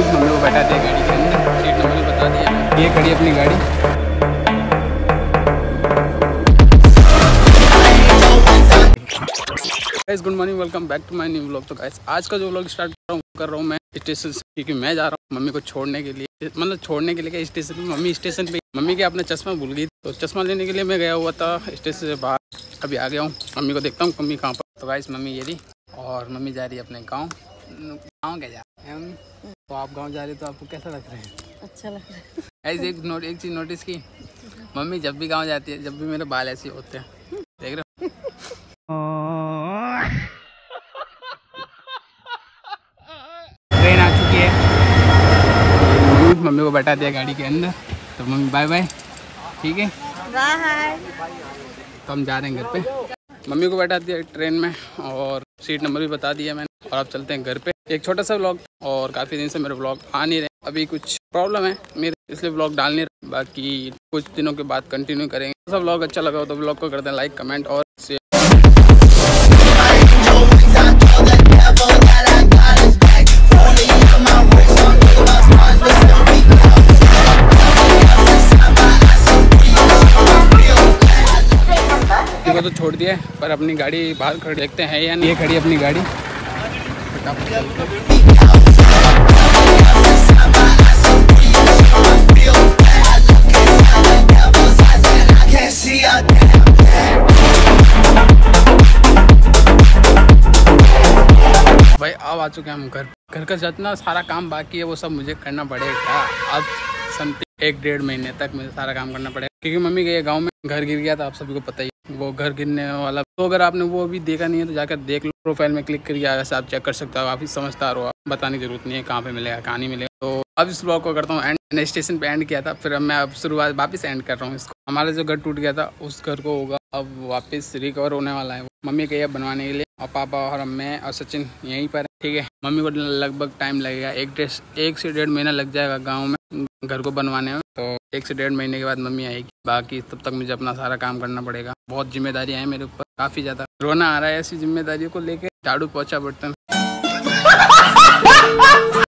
Mummy को बैठा दिया गाड़ी के अंदर, सीट नंबर भी बता दिया। ये खड़ी अपनी गाड़ी। Guys good morning, welcome back to my new vlog. तो गाइस आज का जो व्लॉग स्टार्ट कर रहा हूँ मैं स्टेशन से, क्योंकि मैं जा रहा हूँ मम्मी को छोड़ने के लिए। मतलब छोड़ने के लिए स्टेशन पे, मम्मी स्टेशन पे, मम्मी के अपना चश्मा भूल गई, तो चश्मा लेने के लिए मैं गया हुआ था स्टेशन से बाहर। अभी आ गया हूँ, मम्मी को देखता हूँ मम्मी कहाँ पर। तो गाइस मम्मी ये रही, और मम्मी जा रही है अपने गाँव। गाँव क्या जा रहे हैं? तो आप गाँव जा रहे हो तो आपको कैसा लग रहा है? अच्छा लग रहा है। ऐसे एक चीज़ नोटिस की, मम्मी जब भी गाँव जाती है, जब भी मेरे बाल ऐसे होते हैं, देख रहे हो? ट्रेन आ चुकी है, मम्मी को बैठा दिया गाड़ी के अंदर। तो मम्मी बाय बाय, ठीक है बाय। तो हम जा रहे हैं घर पे। मम्मी को बैठा दिया ट्रेन में और सीट नंबर भी बता दिया मैंने, और अब चलते हैं घर पे। एक छोटा सा व्लॉग, और काफ़ी दिन से मेरे व्लॉग आ नहीं रहे, अभी कुछ प्रॉब्लम है मेरे, इसलिए व्लॉग डाल नहीं रहे। बाकी कुछ दिनों के बाद कंटिन्यू करेंगे। सब व्लॉग अच्छा लगा हो तो व्लॉग को कर दें लाइक, कमेंट और शेयर। तो छोड़ दिया है, पर अपनी गाड़ी बाहर खड़ी देखते हैं या नहीं। ये खड़ी अपनी गाड़ी। भाई अब आ चुके हैं हम घर का जितना सारा काम बाकी है वो सब मुझे करना पड़ेगा। अब समथिंग 1-1.5 महीने तक मुझे सारा काम करना पड़ेगा, क्योंकि मम्मी के गांव में घर गिर गया था, आप सभी को पता ही। वो घर गिरने वाला, तो अगर आपने वो अभी देखा नहीं है तो जाकर देख लो, प्रोफाइल में क्लिक करिए, वैसे आप चेक कर सकते हो। आप ही समझदार हो, बताने की जरूरत नहीं है कहाँ पे मिलेगा कहाँ नहीं मिलेगा। तो अब इस ब्लॉग को करता हूँ एंड। स्टेशन पे एंड किया था, फिर मैं अब शुरुआत वापस एंड कर रहा हूँ इसको। हमारा जो घर टूट गया था उस घर को होगा अब वापस रिकवर होने वाला है। मम्मी कही अब बनवाने के लिए, और पापा और मैं और सचिन यहीं पर, ठीक है। मम्मी को लगभग टाइम लगेगा, 1 से 1.5 महीना लग जाएगा गाँव में घर को बनवाने में। तो 1 से 1.5 महीने के बाद मम्मी आएगी। बाकी तब तक मुझे अपना सारा काम करना पड़ेगा। बहुत जिम्मेदारियां हैं मेरे ऊपर, काफ़ी ज़्यादा रोना आ रहा है ऐसी जिम्मेदारियों को लेकर। झाड़ू पोछा बर्तन